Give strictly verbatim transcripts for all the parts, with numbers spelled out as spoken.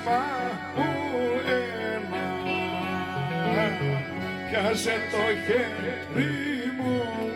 ψέμα μου ένα, πιάσε το χέρι μου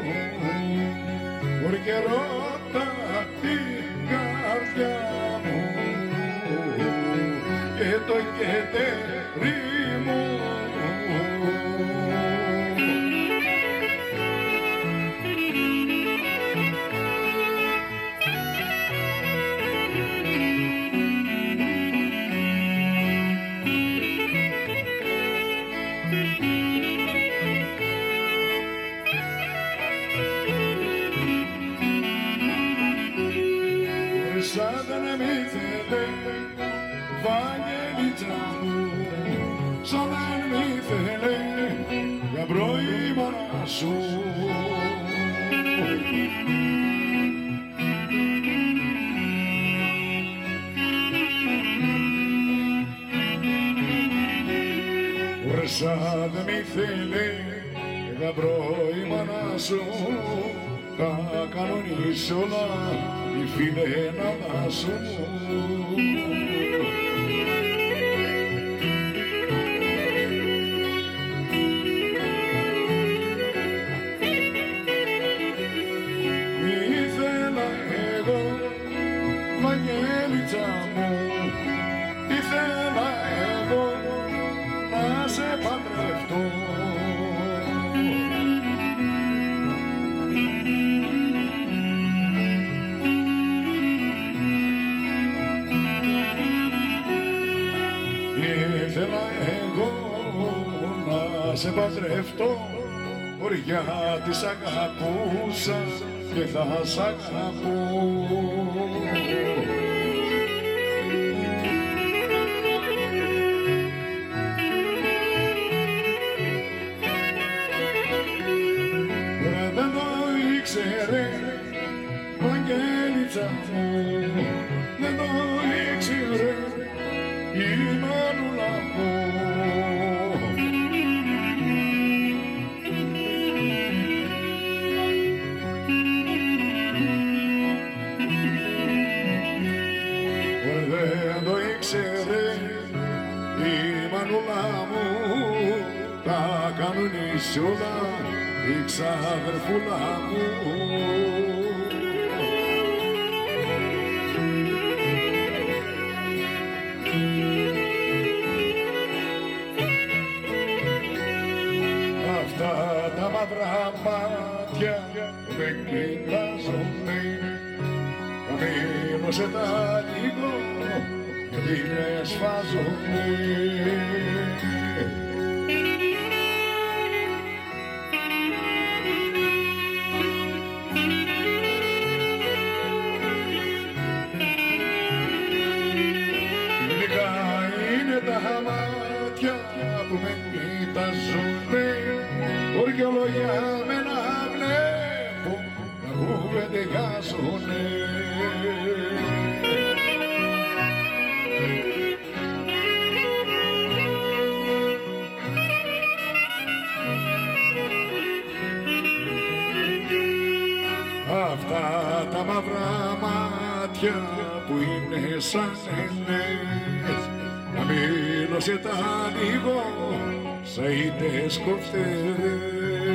και ρώτα την καρδιά μου και το κετέρι μου. Σαν να μην θέλε, Βαγγελίτσα μου, σαν να μην θέλε, γαμπρό η μάνα σου. Σαν να μην θέλε, γαμπρό η μάνα σου, τα κανονίσει όλα η φιλενάδα σου. Ήθελα εγώ, Βαγγέλιτσα μου, ήθελα εγώ να σε παντρευτώ. Ήθελα εγώ να σε παντρευτώ, γιατί σ' αγαπούσα και θα σ' αγαπώ. Δεν το ήξερε, Βαγγέλιτσα μου, δεν το ήξερε η Μανούλα μου. Δεν το ήξερε η Μανούλα μου, τα κανονίσει όλα η ξαδερφούλα μου. Αυτά τα μαύρα μάτια με κοιτάζουνε, καμίνωσε τα λίγο γιατί με σφάζουνε. Γλυκά είναι τα μάτια που με κοιτάζουνε, χωριά λόγια με να βλέπω να κουβεντιάζουνε. Αυτά τα μαύρα μάτια που είναι σαν ενές, να μείνωσε τα λίγο σαΐτες κοφτές.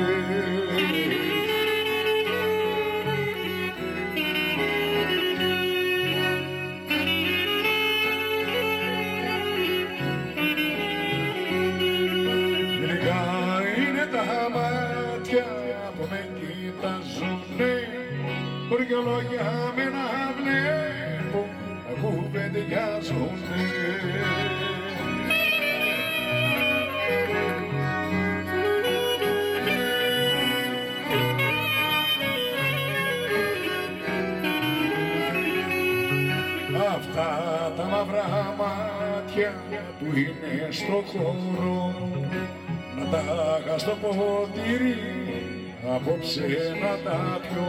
Γλυκά είναι τα μάτια που με κοιτάζουνε, χωριά λόγια με να βλέπω να κουβεντιάζουνε. Αυτά τα μαύρα μάτια που είναι στο χώρο, να τα είχα στο ποτήρι απόψε να τα πιω.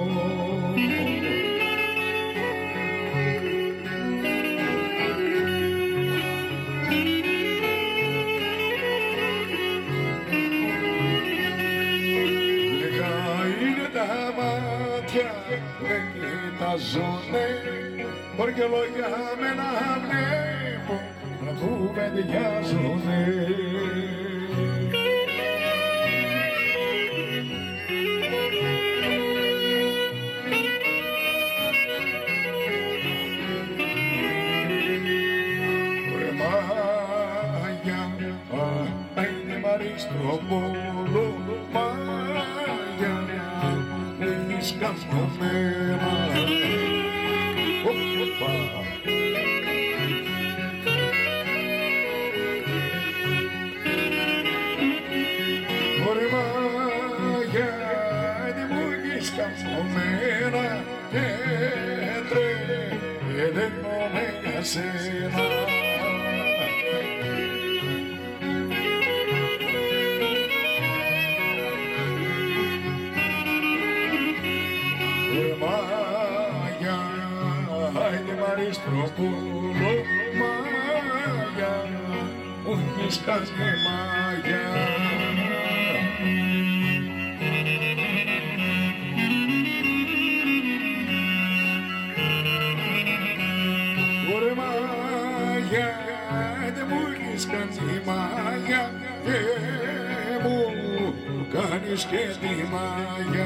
Γλυκά είναι τα μάτια που με κοιτάζουνε, χωριά λόγια με να βλέπω κουβεντιάζουνε. Στο πόλο μάγια μου έχεις καυμένα. Ωρε μάγια μου έχεις καυμένα και τρελαίνομαι για σένα. Στροπούλο μάγια μου έχεις κάνει μάγια. Ωρε μάγια μου έχεις κάνει μάγια και μου κάνεις και τη μάγια.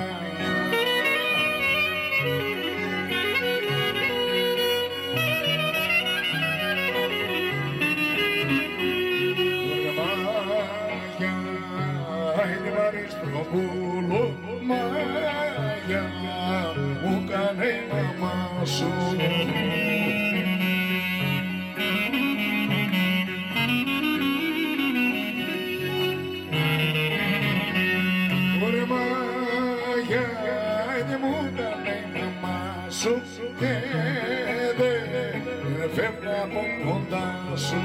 Στροπούλο μάγια μου κάνε η μαμά σου. Ωρε μάγια μου κάνε η μαμά σου και δεν φεύγω από κοντά σου.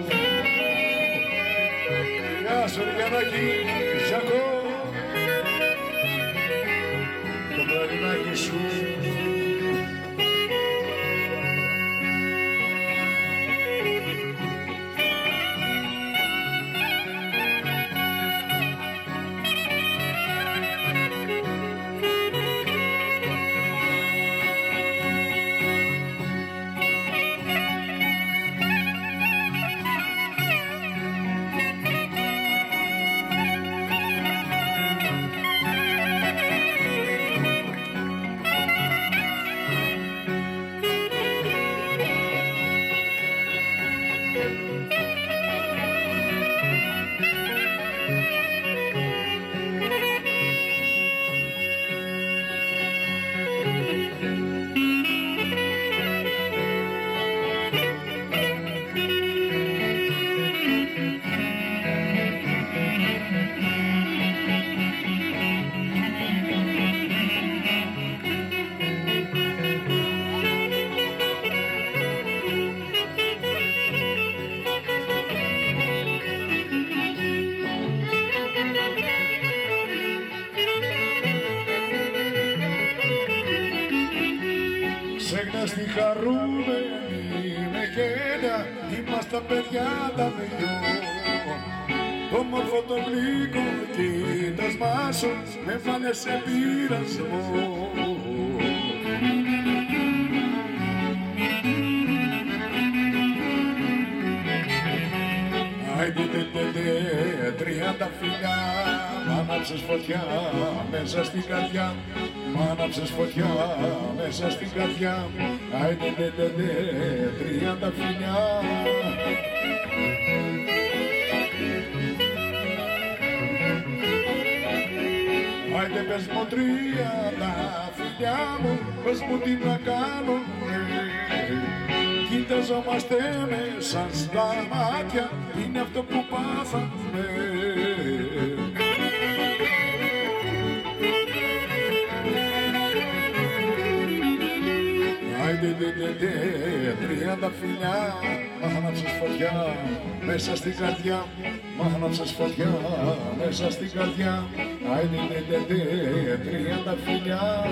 Γεια σου Γιαννάκη, Ζακώ, το βραδινάκι σου. Ξέχνα στη χαρούμενη με γέλια, είμαστε παιδιά τα δυο. Το μορφό το γλυκό κοίτασμά σου με βάλε σε πειρασμό. Άιντε τε τε τε τριάντα φιλιά, μ' άναψες φωτιά μέσα στην καρδιά. Μ' άναψες φωτιά μέσα στην καρδιά. Άιντε τε τε τε τριάντα φιλιά. Άιντε πες μου τριάντα φιλιά μου, πες μου τι να κάνω. Κοίταζόμαστε μέσα στα μάτια, είναι αυτό που πάθαμε. Άιντε τε τε τε τριάντα φιλιά, μ' άναψες φωτιά μέσα στην καρδιά. Μ' άναψες φωτιά μέσα στην καρδιά. Άιντε τε τε τε τριάντα φιλιά.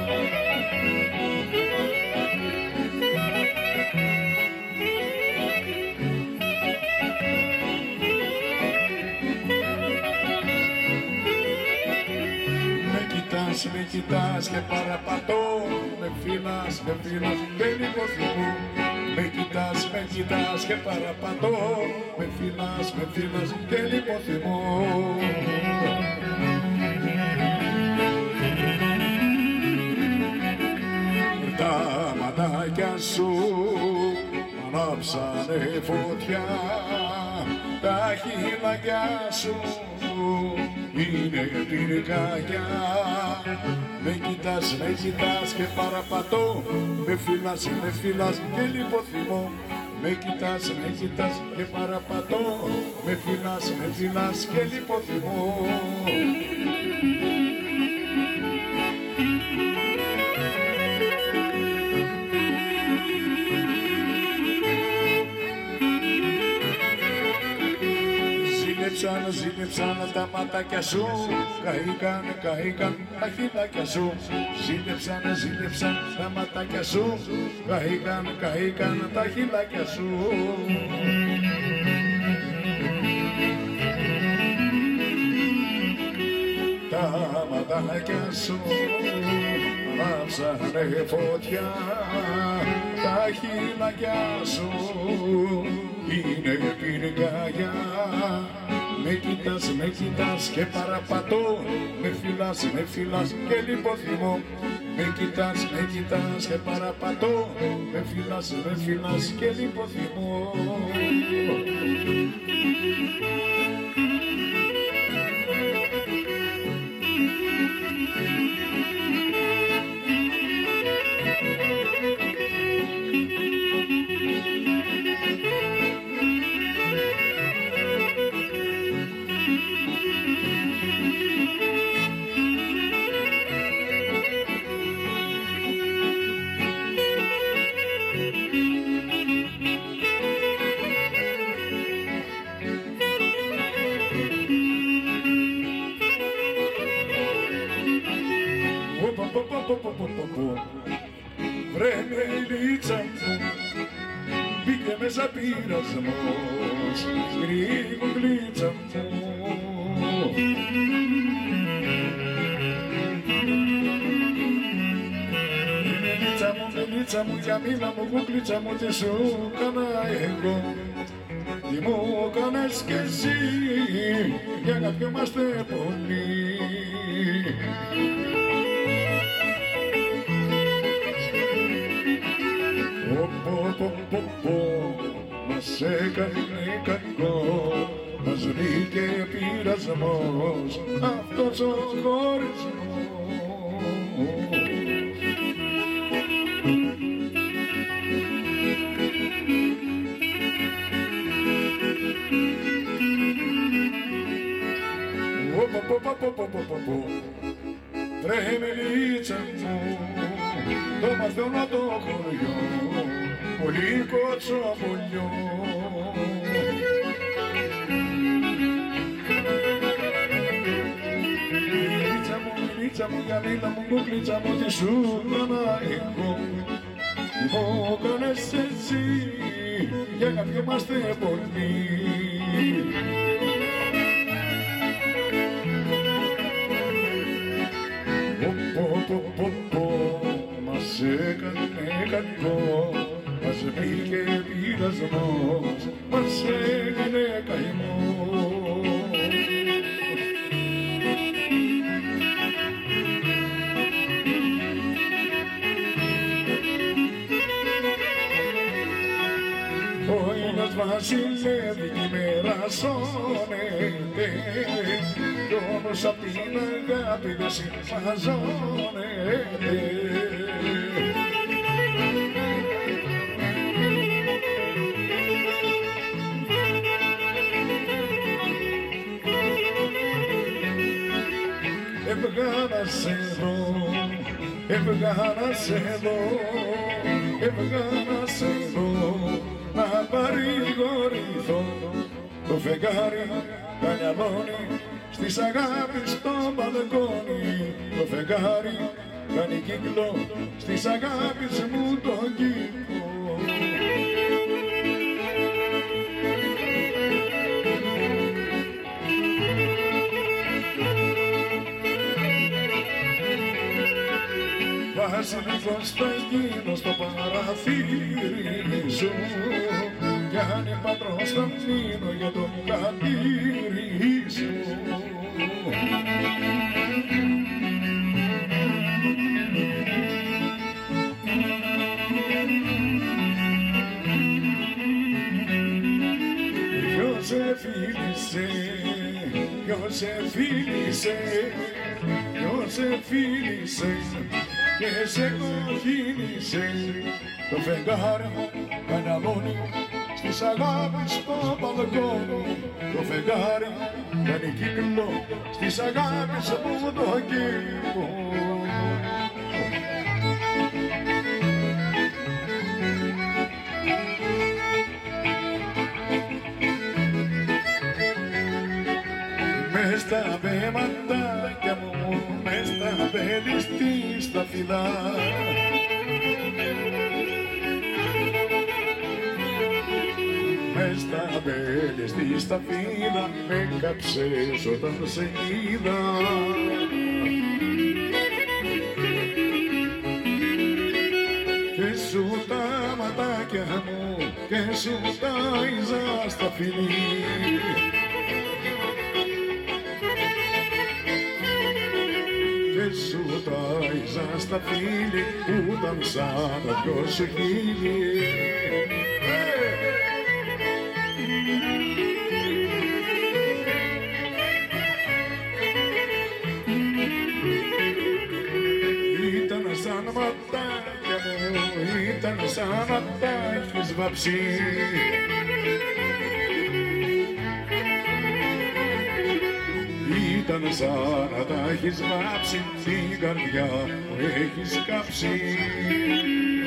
Με κοιτάς και παραπατώ, με φυλάς, με φυλάς, δεν υποθυμώ. Με κοιτάς, με κοιτάς και παραπατώ, με φυλάς, με φυλάς και λιποθυμώ. Τα ματάκια σου ανάψανε φωτιά, τα χείλακια σου είναι πυρκαγιά. Με κοιτάς, με κοιτάς και παραπατώ, με φυλάς, με φυλάς και λιποθυμώ. Με κοιτάς, με κοιτάς και παραπατώ, με φυλάς, με φυλάς και λιποθυμώ. Ζήλεψαν, ζήλεψαν τα ματάκια σου, καήκαν, καήκαν τα χείλακια σου. Ζήλεψαν, ζήλεψαν τα ματάκια σου, καήκαν, καήκαν τα χείλακια σου. Τα ματάκια σου ανάψανε φωτιά, τα χείλακια σου είναι πυρκαγιά. Με κοιτάς, με κοιτάς και παραπατώ, με φυλάς, με φυλάς και λιποθυμώ. Με κοιτάς, με κοιτάς και παραπατώ, με φυλάς, με φυλάς και λιποθυμώ. Βρε μελίτσα μου, μπήκε μέσα πειρασμός, γρήγορλίτσα μου. Μελίτσα μου, μελίτσα μου, για μίλα μου, κουκλίτσα μου, τι σου κάνα εγώ, τι μου κάνες κι εσύ, για αγαπιόμαστε πολύ. Πω, πω, πω, μας έκανε κακό, μας βρήκε πειρασμός αυτός ο χωρισμός. Πω, πω, πω, πω, πω, πω, πω, βρε μελίτσα μου, το μαθαίνω το χωριό, πολύ κοτσοπολιό. Μιλίτσα μου, μιλίτσα μου, για μίλα μου, κουκλίτσα μου, τι σου κάνα εγώ, τι μου κάνες εσύ, για αγαπιόμαστε πολύ. Πω, πω, πω, πω, μας έκανε κακό, μας βρήκε πειρασμός, μας έκανε καημός. Ο ήλιος βασιλεύει κι η μέρα σώνεται, κι όμως απ' την αγάπη δεν συμμαζώνεται. Έβγα να σε δω, έβγα να σε δω, έβγα να σε δω, να παρηγορηθώ. Το φεγγάρι κάνει αλώνει στις αγάπης στο μπαλκόνι. Το φεγγάρι κάνει κύκλο στις αγάπης μου τον κύκλο. Βασιλικός θα γίνω στο παραθύρι σου, σου κι αν είναι πατρός θα μείνω για το κατήρι σου. Ποιος σε φίλησε, ποιος σε φίλησε, ποιος σε φίλησε και σε κοκκίνησε. Το φεγγάρι μου καναλώνει στις αγάπης στο μπαλκόνι. Το φεγγάρι μου κάνει κύκλο στις αγάπης μου το κήπο. Μες στα βέματάκια μου, μες στα βέλιστη στα φυλά, μες στα βέλιστη στα φύλλα, με κάψες όταν σε είδα. Και σου τα ματάκια μου, και σου τάιζα στα φιλί. Και σου τάιζα στα φίλη που ήταν σαν να δυο σου χείλη. Ήταν σαν ματάκια μου, ήταν σαν να τα έχεις βαψεί. Ήταν σαν να τα έχεις βάψει, την καρδιά μου έχεις κάψει.